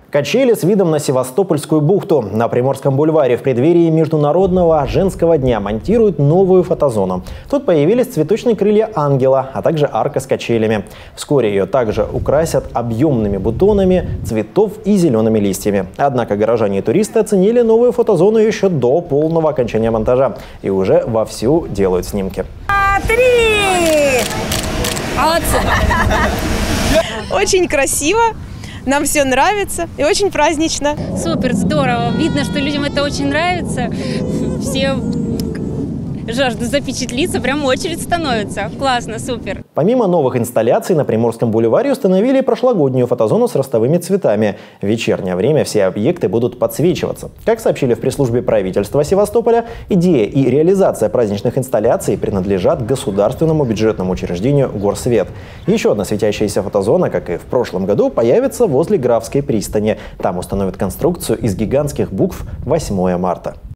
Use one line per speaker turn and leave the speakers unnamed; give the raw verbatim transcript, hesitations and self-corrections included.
Качели с видом на Севастопольскую бухту. На Приморском бульваре в преддверии Международного женского дня монтируют новую фотозону. Тут появились цветочные крылья ангела, а также арка с качелями. Вскоре ее также украсят объемными бутонами цветов и зелеными листьями. Однако горожане и туристы оценили новую фотозону еще до полного окончания монтажа и уже вовсю делают снимки.
Три! Очень красиво. Нам все нравится и очень празднично.
Супер, здорово. Видно, что людям это очень нравится. Все жаждут запечатлиться, прям очередь становится. Классно, супер.
Помимо новых инсталляций на Приморском бульваре установили прошлогоднюю фотозону с ростовыми цветами. В вечернее время все объекты будут подсвечиваться. Как сообщили в пресс-службе правительства Севастополя, идея и реализация праздничных инсталляций принадлежат государственному бюджетному учреждению «Горсвет». Еще одна светящаяся фотозона, как и в прошлом году, появится возле Графской пристани. Там установят конструкцию из гигантских букв восьмое марта.